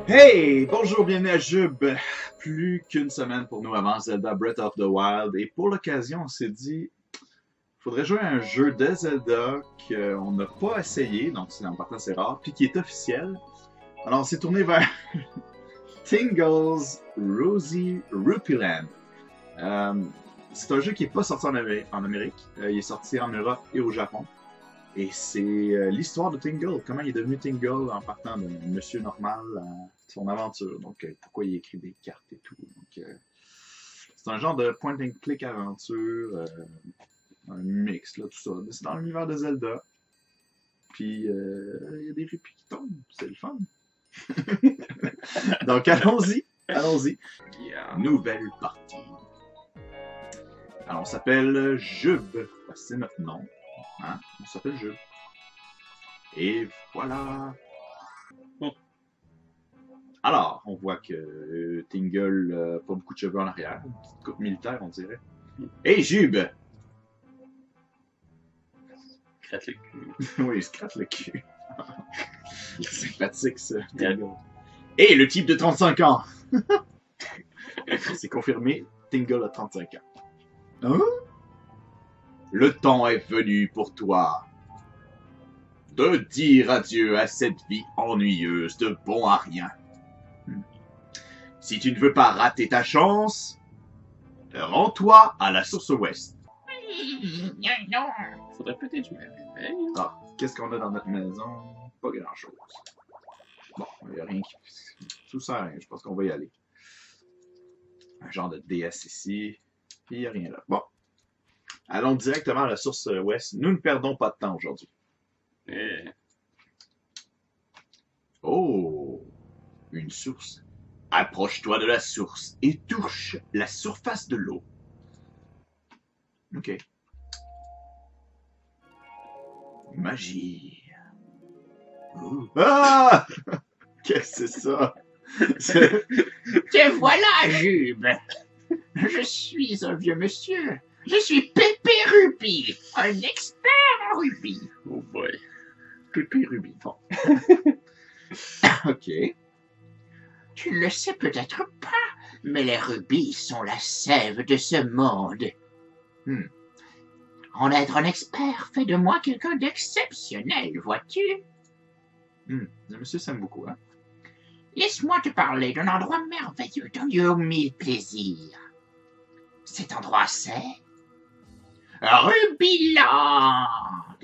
Hey! Bonjour, bienvenue à Jube! Plus qu'une semaine pour nous avant Zelda Breath of the Wild. Et pour l'occasion, on s'est dit, il faudrait jouer à un jeu de Zelda qu'on n'a pas essayé, donc en partant c'est rare, puis qui est officiel. Alors on s'est tourné vers Tingle's Rosy Rupee Land. C'est un jeu qui n'est pas sorti en Amérique. Il est sorti en Europe et au Japon. Et c'est l'histoire de Tingle, comment il est devenu Tingle en partant de monsieur normal à son aventure. Donc, pourquoi il écrit des cartes et tout. Donc, c'est un genre de point and click aventure, un mix, là, tout ça. Mais c'est dans l'univers de Zelda. Puis, il y a des rupes qui tombent. C'est le fun. Donc, allons-y. Allons-y. Yeah. Nouvelle partie. Alors, on s'appelle Jube. C'est notre nom. Hein? On s'appelle Jube. Et voilà. Alors, on voit que Tingle pas beaucoup de cheveux en arrière. Une petite coupe militaire, on dirait. Hey, Jube! Gratte le cul. Oui, il se gratte le cul. C'est sympathique, ça. Et le type de 35 ans! C'est confirmé, Tingle a 35 ans. Hein? Le temps est venu pour toi de dire adieu à cette vie ennuyeuse de bon à rien. Si tu ne veux pas rater ta chance, rends-toi à la source ouest. Faudrait peut-être que je me réveille. Ah, qu'est-ce qu'on a dans notre maison? Pas grand-chose. Bon, il n'y a rien qui... Tout ça, rien. Je pense qu'on va y aller. Un genre de DS ici. Puis il n'y a rien là. Bon. Allons directement à la source ouest. Nous ne perdons pas de temps aujourd'hui. Oh! Une source. Approche-toi de la source et touche la surface de l'eau. Ok. Magie. Ouh. Ah! Qu'est-ce que c'est ça? Te voilà, Jube. Je suis un vieux monsieur. Je suis Pépé Rupee, un expert en rubis. Oh boy. Pépé Rubis. Bon. Ok. Tu ne le sais peut-être pas, mais les rubis sont la sève de ce monde. En être un expert fait de moi quelqu'un d'exceptionnel, vois-tu? Le monsieur s'aime beaucoup, hein? Laisse-moi te parler d'un endroit merveilleux, d'un lieu aux mille plaisirs. Cet endroit, c'est... Rubyland!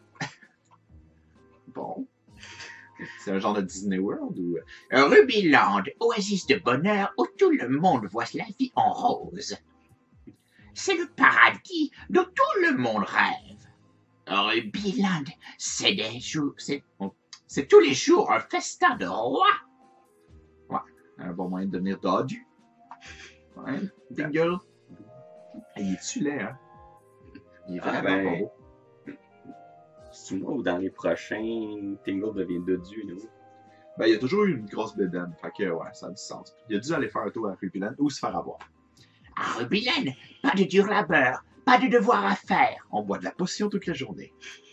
Bon. C'est un genre de Disney World ou... Rubyland, oasis de bonheur où tout le monde voit la vie en rose. C'est le paradis dont tout le monde rêve. Rubyland, c'est tous les jours un festin de roi. Ouais, un bon moyen de devenir dodu. Ouais, Tingle. Il est-tu laid, hein? Il est vraiment pas beau. C'est moi ou dans les prochains, Tingle devient dodu, nous? Ben, il y a toujours eu une grosse bédaine. Fait que, ouais, ça a du sens. Il a dû aller faire un tour à Rubyland ou se faire avoir. À Rubyland, pas de dur labeur, pas de devoir à faire. On boit de la potion toute la journée.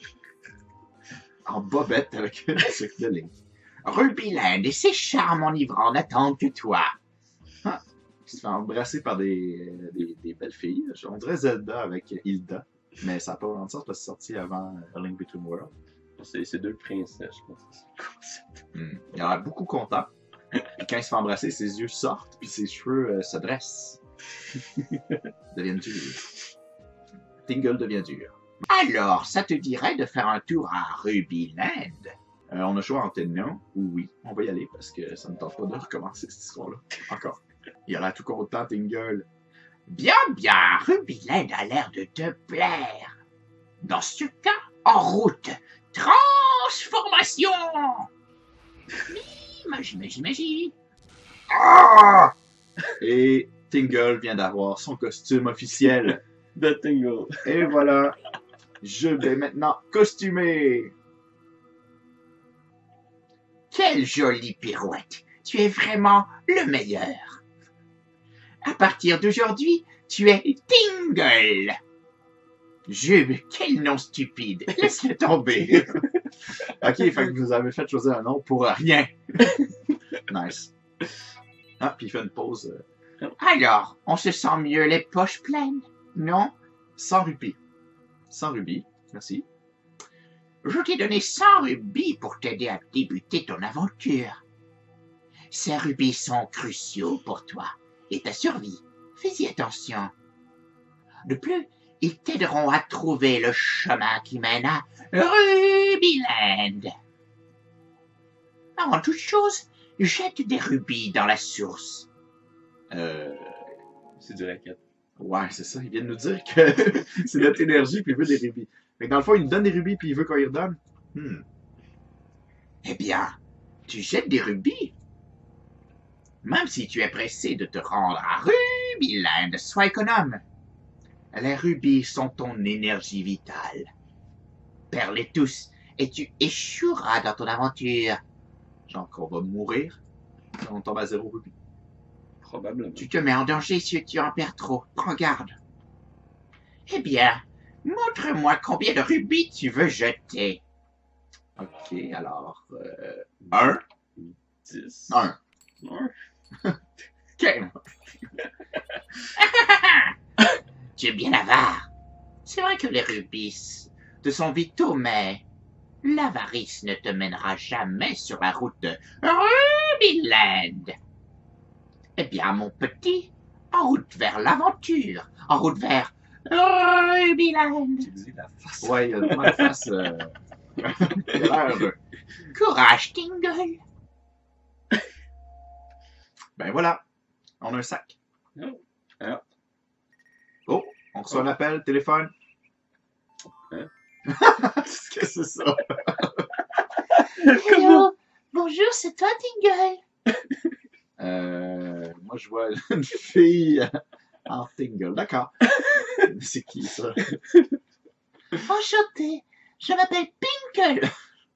En bobette avec un sucre de ligne. Rubyland et ses charmes enivrants n'attendent que toi. Ah, il se fait embrasser par des belles filles. On dirait Zelda avec Hilda. Mais ça n'a pas vraiment de sens parce que c'est sorti avant A Link Between Worlds. C'est deux princesses, je pense. Il a l'air beaucoup content. Puis quand il se fait embrasser, ses yeux sortent, puis ses cheveux se dressent. Deviennent durs. Tingle devient dur. Alors, ça te dirait de faire un tour à Rubyland? On a choix entre non ou oui. On va y aller parce que ça ne tente pas de recommencer cette histoire-là. Encore. Il a l'air tout content, Tingle. Bien, bien, Rubyland a l'air de te plaire. Dans ce cas, en route, transformation! Magie. Ah! Et Tingle vient d'avoir son costume officiel. De Tingle. Et voilà, je vais maintenant costumer. Quelle jolie pirouette. Tu es vraiment le meilleur. À partir d'aujourd'hui, tu es Tingle. Jube, quel nom stupide. Laisse-le tomber. Ok, fait que vous avez fait choisir un nom pour rien. Nice. Ah, puis il fait une pause. Alors, on se sent mieux les poches pleines, non? 100 rubis. 100 rubis, merci. Je t'ai donné 100 rubis pour t'aider à débuter ton aventure. Ces rubis sont cruciaux pour toi et ta survie. Fais-y attention. De plus, ils t'aideront à trouver le chemin qui mène à Rubyland. Avant toute chose, jette des rubis dans la source. C'est du racket. Ouais, c'est ça. Il vient de nous dire que c'est notre énergie puis il veut des rubis. Fait que dans le fond, il nous donne des rubis puis il veut qu'on y redonne. Eh bien, tu jettes des rubis. Même si tu es pressé de te rendre à Rubyland, sois économe. Les rubis sont ton énergie vitale. Perds-les tous et tu échoueras dans ton aventure. Genre qu'on va mourir. On tombe à 0 rubis. Probablement. Tu te mets en danger si tu en perds trop. Prends garde. Eh bien, montre-moi combien de rubis tu veux jeter. Ok, alors. 1. 10. 1. Ouais. Ok. Tu es bien avare. C'est vrai que les rubis te sont vitaux, mais l'avarice ne te mènera jamais sur la route de Rubyland. Eh bien, mon petit, en route vers l'aventure, en route vers Rubyland. Tu dis la face. Ouais, il y a vraiment une face. Il a l'air. Courage, Tingle. Ben voilà. On a un sac. Oh. Alors. Oh, on reçoit un appel, téléphone. Hein? Qu'est-ce que c'est ça? Hello, bonjour, c'est toi, Tingle. Moi, je vois une fille en tingle. D'accord. C'est qui ça? Enchantée, je m'appelle Pinkle.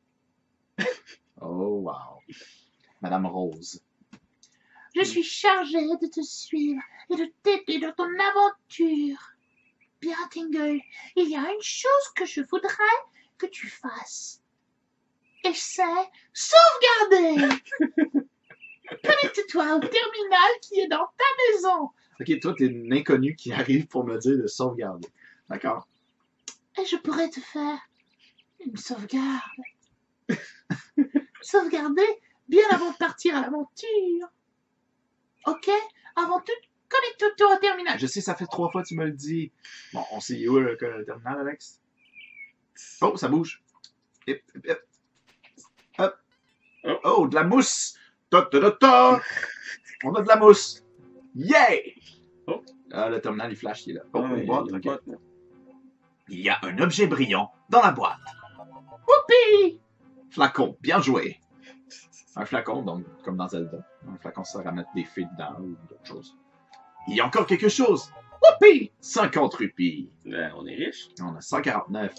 Oh, wow. Madame Rose. Je suis chargée de te suivre et de t'aider dans ton aventure. Bien, Tingle, il y a une chose que je voudrais que tu fasses. Et c'est sauvegarder. Connecte-toi au terminal qui est dans ta maison. Ok, toi, t'es une inconnue qui arrive pour me dire de sauvegarder. D'accord. Et je pourrais te faire une sauvegarde. Sauvegarder bien avant de partir à l'aventure. Ok? Avant tout, connecte-toi au terminal. Je sais, ça fait 3 fois que tu me le dis. Bon, on sait où le terminal, Alex? Oh, ça bouge. Hip, hip, hip. Hop. Oh, de la mousse. Ta, ta, ta, ta. On a de la mousse. Yeah! Oh. Ah, le terminal, il flash, il est là. Oh, Ouais, une boîte, il y a ok. une boîte, là. Il y a un objet brillant dans la boîte. Whoopi! Flacon, bien joué. Un flacon, donc, comme dans Zelda. Un flacon, ça sert à mettre des fées dedans ou d'autres choses. Il y a encore quelque chose. Whoopi! 50 rupies. Ben, on est riche. On a 149.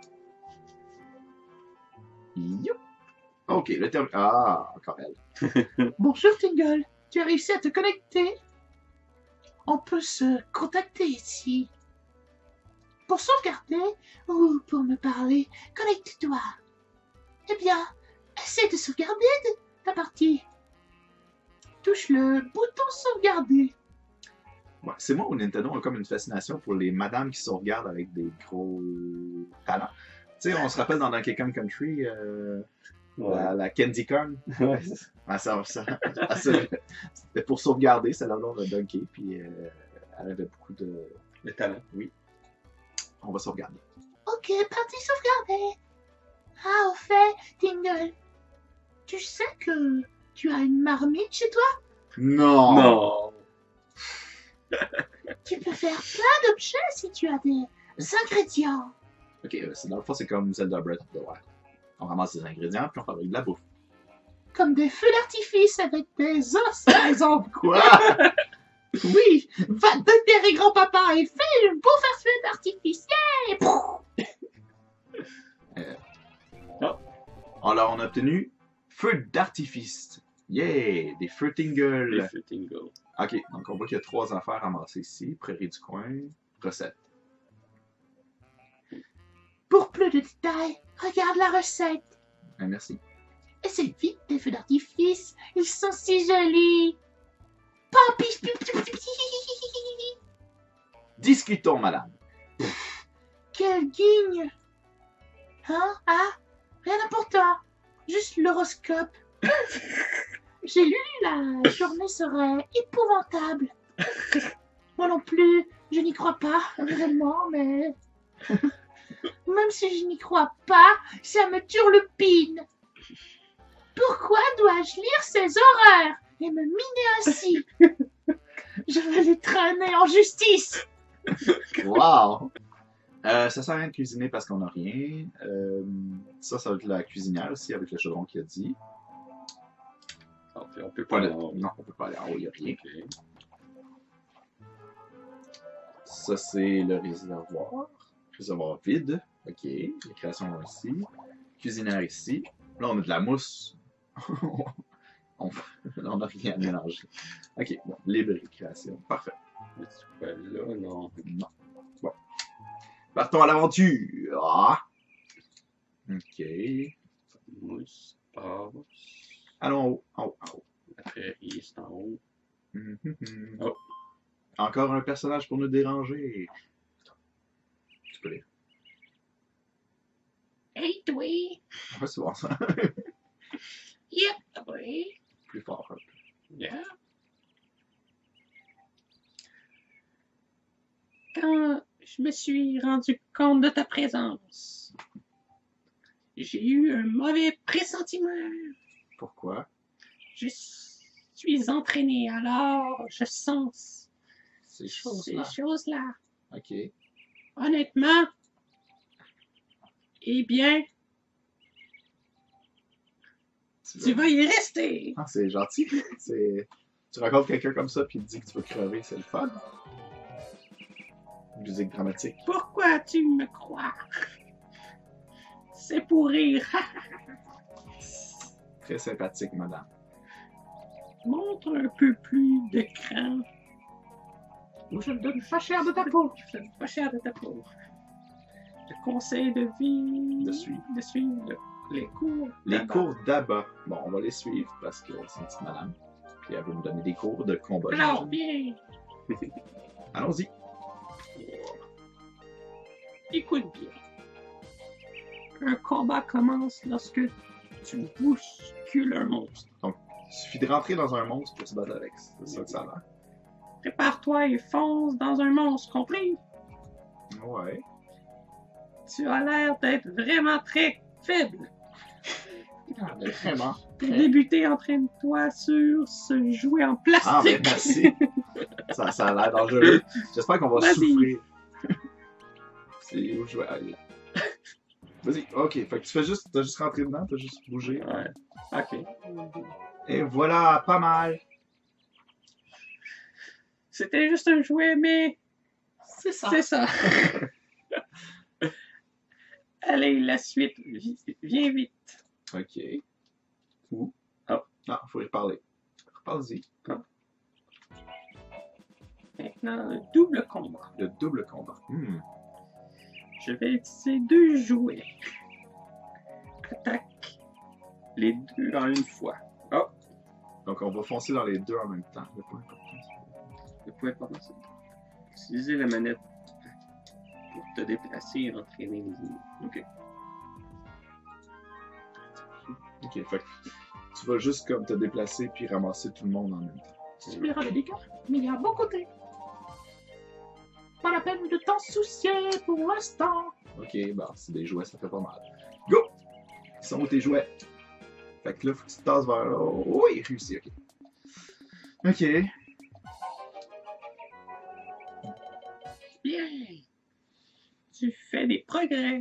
Youp. Ok, le terme. Ah, encore elle. Bonjour, Tingle. Tu as réussi à te connecter? On peut se contacter ici. Pour sauvegarder ou pour me parler, connecte-toi. Eh bien, essaie de sauvegarder ta partie. Touche le bouton sauvegarder. Ouais, c'est moi ou Nintendo a comme une fascination pour les madames qui sauvegardent avec des gros talents. Tu sais, on se rappelle dans Donkey Kong Country, la Candy Corn. Ouais. Ah, c'était pour sauvegarder, c'est la nom de Donkey, puis elle avait beaucoup de. Le talent. Oui. On va sauvegarder. Ok, partie sauvegarder. Ah, au fait, Tingle, tu sais que tu as une marmite chez toi? Non! Non. Tu peux faire plein d'objets si tu as des ingrédients. Ok, dans le fond, c'est comme Zelda Breath of the Wild. On ramasse des ingrédients, puis on fabrique de la bouffe. Comme des feux d'artifice avec des os, par exemple. Quoi? Oui, va te déterrer grand-papa et fais un beau feu d'artifice. Yeah! Alors, on a obtenu feu d'artifice. Yeah! Des feux tingle. Les feux tingle. Ok, donc on voit qu'il y a 3 affaires ramassées ici. Prairie du coin, recette. Pour plus de détails, regarde la recette. Merci. Et c'est vite des feux d'artifice. Ils sont si jolis. Papi, Discutons, madame. quel guigne. Hein? Ah, rien d'important. Juste l'horoscope. J'ai lu la journée serait épouvantable. Moi non plus, je n'y crois pas, vraiment, mais... Même si je n'y crois pas, ça me turlupine. Pourquoi dois-je lire ces horreurs et me miner ainsi? Je vais les traîner en justice. Wow! Ça sert à rien de cuisiner parce qu'on n'a rien. Ça va être la cuisinière aussi avec le chaudron qui a dit. On peut pas aller en haut. Non, on peut pas aller en haut, il n'y a rien. Ok. Ça, c'est le réservoir. Réservoir vide. Ok. Les créations ici. Cuisinière ici. Là, on a de la mousse. on n'a rien à mélanger. Ok, bon. Libre création. Parfait. Est-ce que là, non. Non. Bon. Partons à l'aventure. Ah. Ok. Mousse, passe. Allons en haut. En haut. En haut. La prairie, c'est en haut. Oh. Encore un personnage pour nous déranger. Tu peux lire. Hey, toi. Ouais, c'est bon ça. Yep, oui. Plus fort. Un peu. Yeah. Quand je me suis rendu compte de ta présence, j'ai eu un mauvais pressentiment. Pourquoi? Je suis entraîné, alors je sens Ces ces choses-là. choses-là. Ok. Honnêtement, eh bien, tu vas y rester. Ah, c'est gentil. Tu rencontres quelqu'un comme ça puis il te dit que tu veux crever, c'est le fun. Musique dramatique. Pourquoi tu me crois? C'est pour rire. Très sympathique, madame. Montre un peu plus de cran. Ou je ne donne pas cher de ta peau. Je ne pas cher de ta peau. Je conseille de suivre les cours. Les là-bas. cours d'abat. Bon, on va les suivre parce que c'est une petite madame. Puis elle veut nous donner des cours de combat. Alors, bien, Allons-y. écoute bien. Un combat commence lorsque tu bouscules un monstre. Il suffit de rentrer dans un monstre pour se battre avec. C'est ça que ça a l'air. Prépare-toi et fonce dans un monstre, compris? Ouais. Tu as l'air d'être vraiment très faible. Vraiment. Pour débuter, entraîne-toi sur ce jouet en Ah, ben plastique. merci. ça a l'air dangereux. J'espère qu'on va Vas-y. souffrir. C'est où je vais aller. Vas-y, ok. Fait que t'as juste rentré dedans, t'as juste bougé. Ouais. Ok. Et voilà, pas mal. C'était juste un jouet, mais C'est ça. c'est ça. Allez, la suite. Viens vite. Ok. Où? Oh. Ah, faut y reparler. Reparle-y. Maintenant, le double combat. Le double combat. Je vais utiliser 2 jouets. Attaque les 2 en une fois. Donc on va foncer dans les deux en même temps. Le point important, Le point important, c'est utiliser la manette pour te déplacer et entraîner les ennemis. Ok. Ok, fait que tu vas juste comme te déplacer puis ramasser tout le monde en même temps. Tu subiras des dégâts, mais il y a bon côté. Pas la peine de t'en soucier pour l'instant. Ok, bah c'est des jouets, ça fait pas mal. Go! Ils sont où tes jouets? Fait que là, faut que tu te tasses vers là. Oh, oui, réussi, ok. Ok. Bien. Tu fais des progrès.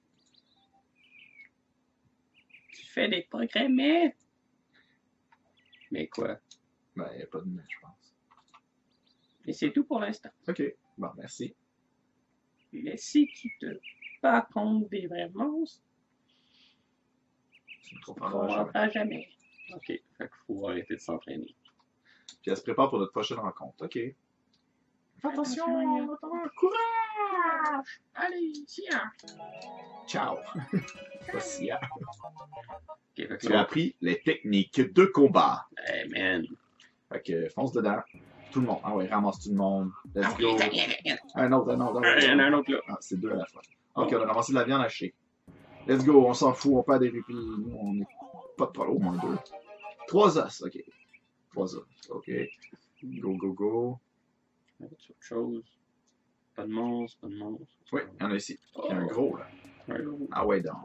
Tu fais des progrès, mais Mais quoi? Ben, y a pas de mais, je pense. et c'est tout pour l'instant. Ok, bon, merci. Mais si tu te bats contre des vrais monstres, Tu me tu comprendras ne jamais. comprendras jamais. Ok. Fait qu'il faut arrêter de s'entraîner. Puis elle se prépare pour notre prochaine rencontre. Ok. Attention, Yann. courage. Allez, tiens. Ciao! Pas si, hein. Ok, fait que Tu as appris les techniques de combat. Hey, man. Fait que fonce dedans. Tout le monde. Ah ouais, ramasse tout le monde. Let's Ah oui, go. viens. Un autre, un autre. Il y en a un autre là. Ah, c'est deux à la fois. Ok, on a ramassé de la viande hachée. Let's go, on s'en fout, on perd des rupis. Nous, on est pas de problème. Au moins deux. 3 os, ok. 3 os, ok. Go, go, go. C'est autre chose. Pas de monstre, pas de monstre. Oui, il y en a ici. Il y a un gros, là. Ah ouais, donc.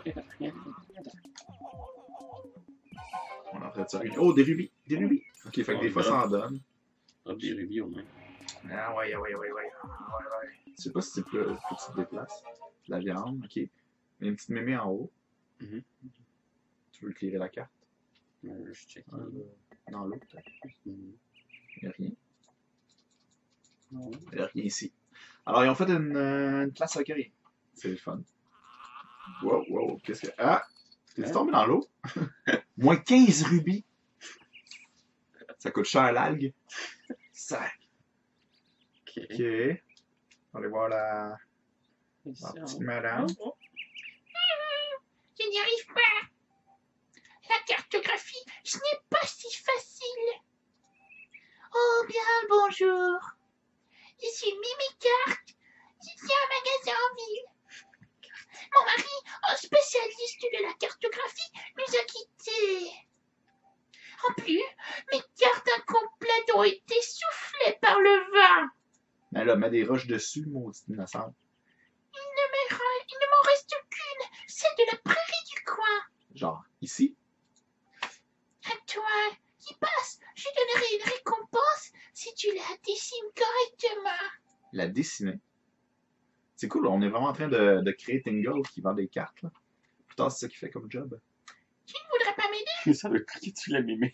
On est en train de se réunir. Oh, des rubis! Des rubis! Ok, fait que des fois, ça en donne. Drop des rubis au moins. Ah ouais. Je sais pas si c'est plus que tu te déplaces. De la viande, ok. Il y a une petite mémé en haut. Mhm. Tu veux éclairer la carte? Je check. Dans l'eau, peut-être. Mhm. Il n'y a rien. Non. Il n'y a rien ici. Alors, ils ont fait une classe recueillie. C'est le fun. Wow, qu'est-ce que. Ah! T'es tombé dans l'eau? Moins 15 rubis. Ça coûte cher l'algue. Sac. Ok. Ok. On va aller voir la Ici, petite en haut. madame. Oh, Je n'y arrive pas. La cartographie, ce n'est pas si facile. Oh bien le bonjour. Ici Mimi Carte. Je tiens un magasin en ville. Mon mari, un spécialiste de la cartographie, nous a quittés. En plus, mes cartes incomplètes ont été soufflées par le vent. Mais là, mets des roches dessus, maudite innocente. Il ne m'en reste qu'une, celle de la prairie du coin. Genre, ici. À toi, qui passe, je donnerai une récompense si tu la dessines correctement. La dessiner. C'est cool, on est vraiment en train de créer Tingle qui vend des cartes. Là. Plus tard, c'est ça qu'il fait comme job. Tu ne voudrais pas m'aider? Mais ça veut cliquer dessus la mémé.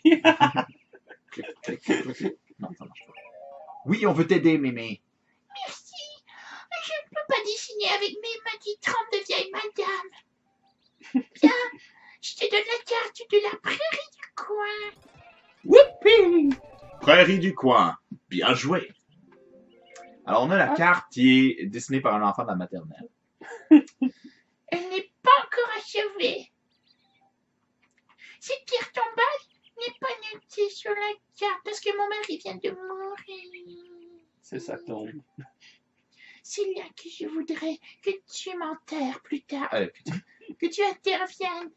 Clic. Non, ça marche pas. Oui, on veut t'aider, mémé. Merci. Je ne peux pas dessiner avec mes mains qui tremblent de vieille madame. Bien, je te donne la carte de la prairie du coin. Whoopie! Prairie du coin. Bien joué. Alors, on a la carte qui est dessinée par un enfant de la maternelle. Elle n'est pas encore achevée. Cette pierre tombale n'est pas notée sur la carte parce que mon mari vient de mourir. C'est ça tombe. C'est là que je voudrais que tu m'enterres plus tard. Putain. Que tu interviennes.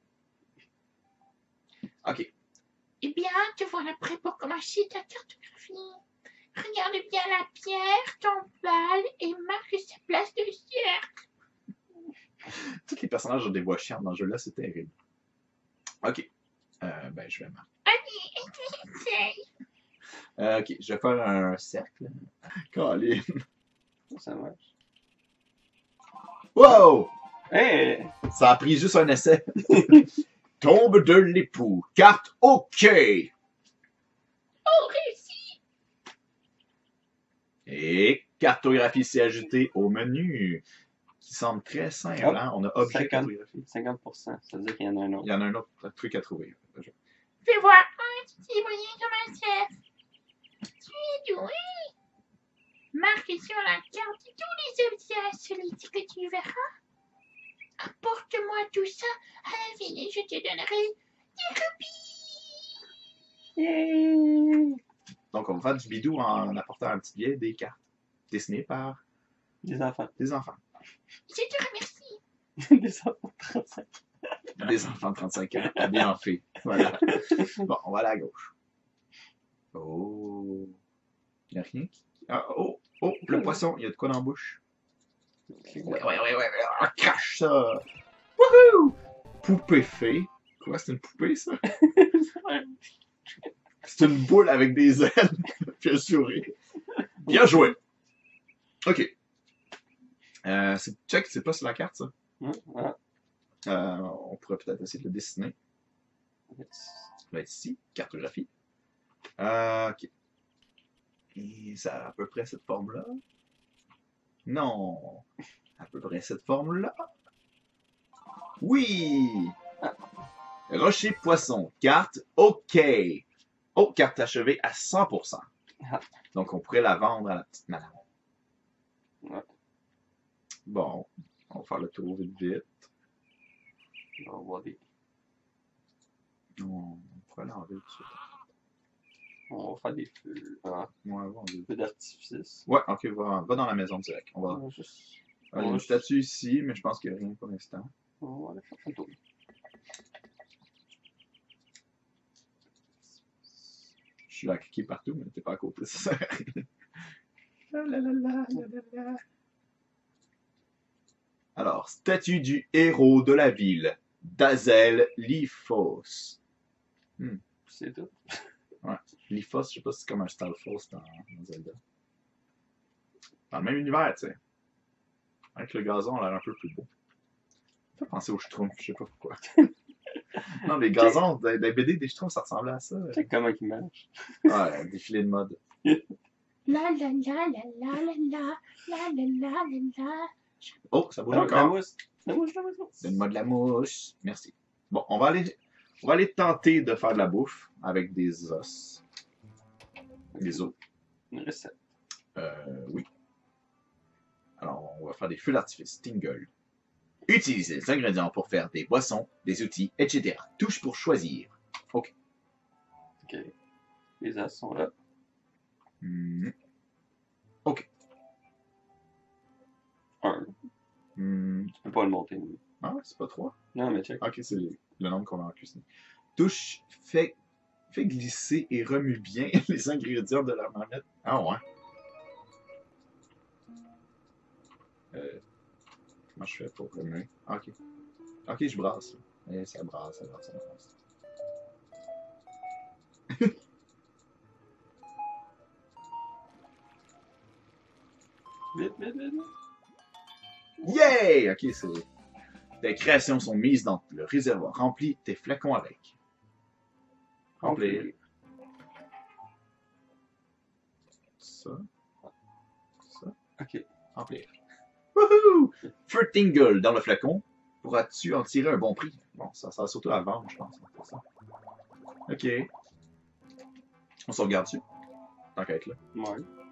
Ok. Eh bien, te voilà prêt pour commencer ta cartographie. Regarde bien la pierre tombale et marque sa place de cercle. Tous les personnages ont des voix chiantes dans ce jeu-là, c'est terrible. Ok. Ben, je vais marquer. Allez, essaye. Ok, je vais faire un cercle. Colin. Ça marche. Wow! Hey! Ça a pris juste un essai. Tombe de l'époux. Carte OK. Oh, réussi. Et cartographie s'est ajoutée au menu. Qui semble très simple. Oh, Hein? On a objet 50. cartographie. 50%. Ça veut dire qu'il y en a un autre. Il y en a un autre truc à trouver. Fais voir un petit moyen comme un cercle. Tu es doué. Marque sur la carte tous les objets insolites que tu verras. Apporte-moi tout ça à la ville et je te donnerai des rubis. Yay! Donc, on va faire du bidou en apportant un petit billet des cartes dessinées par Des enfants. des enfants. Je te remercie. Des enfants de 35. Des enfants de 35 ans. Bien fait. Voilà. Bon, on va aller à gauche. Oh. Il n'y a rien qui... Ah, oh, le poisson, il y a de quoi dans la bouche? Ouais. Ah, crache ça! Wouhou! Poupée fée. Quoi, c'est une poupée, ça? C'est une boule avec des ailes. Puis un sourire. Bien joué! Ok. Check, c'est pas sur la carte, ça. Voilà. On pourrait peut-être essayer de le dessiner. Ça va être ici, cartographie. Ok. Et ça a à peu près cette forme-là. Non. À peu près cette forme-là. Oui. Rocher poisson. Carte OK. Oh, carte achevée à 100%. Ah. Donc, on pourrait la vendre à la petite madame. Ouais. Bon. On va faire le tour vite. On va voir des faut aller en ville tout de suite. On va faire des feux. Ah, Ouais, va en ville. feux d'artifice. Ouais, ok, va dans la maison direct. On va. On va juste. Il y a une statue ici, mais je pense qu'il n'y a rien pour l'instant. On va aller faire un tour. Je suis là à cliquer partout, mais t'es pas à côté, ça sert à rien. La, la, la, la, la, la, la. Alors, statue du héros de la ville, Dazel Lifos. C'est tout. Lifos, je sais pas si c'est comme un Stalfos dans Zelda. Dans le même univers, tu sais. Avec le gazon, a l'air un peu plus beau. Ça fait penser aux Schtroumpfs, je sais pas pourquoi. Non, les gazons, des BD des Schtroumpfs, ça ressemblait à ça. Check comment il marche. Ouais, défilé de mode. La la la la la la la la la la la. Oh, ça bouge Oh, la encore. mousse. La mousse, la mousse, la mousse. Donne-moi de la mousse. Merci. Bon, on va aller tenter de faire de la bouffe avec des os. Des os. Une recette. Oui. Alors, on va faire des feux d'artifice. Tingle. Utilisez les ingrédients pour faire des boissons, des outils, etc. Touche pour choisir. Ok. Les as sont là. Ok. Un. Tu peux pas le monter. nous. Ah, c'est pas 3. Non, mais check. Ok, c'est le nombre qu'on a en cuisine. Touche, fait glisser et remue bien les ingrédients de la manette. Ah ouais. Comment je fais pour remuer? Ah, ok. Ok, je brasse. Et ça brasse, ça brasse, ça brasse. Vite, vite, vite. Yay! Ok, c'est. Tes créations sont mises dans le réservoir. Remplis tes flacons avec. Remplir. Ça. Ça. Ok. Remplir. Wouhou! Feu Tingle dans le flacon. Pourras-tu en tirer un bon prix? Bon, ça sert surtout à vendre, je pense. Pour ça. Ok. On sauvegarde dessus. Tant qu'à être là. Ouais.